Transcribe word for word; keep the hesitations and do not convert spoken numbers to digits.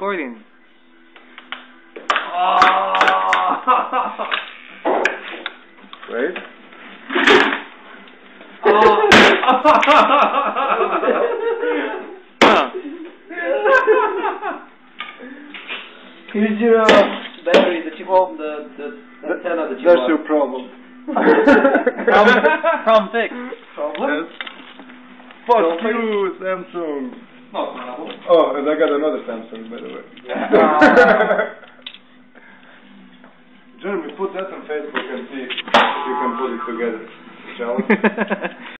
recording. Oh. Wait. Oh. Here's your uh, battery that you hold, the, the antenna that you That's bought. your problem. Problem, problem fixed. Problem? Yes. Fuck Don't you, Samsung. No problem. Oh, and I got another Samsung, by the way. Jeremy, put that on Facebook and see if you can put it together. Shall we?